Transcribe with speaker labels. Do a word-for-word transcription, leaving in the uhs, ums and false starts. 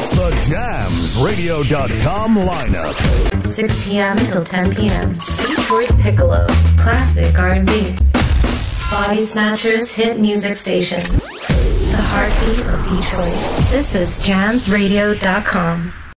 Speaker 1: The jams radio dot com lineup.
Speaker 2: six p.m. till ten p.m. Detroit Piccolo. Classic R and B. Body Snatchers hit music station. The heartbeat of Detroit. This is jams radio dot com.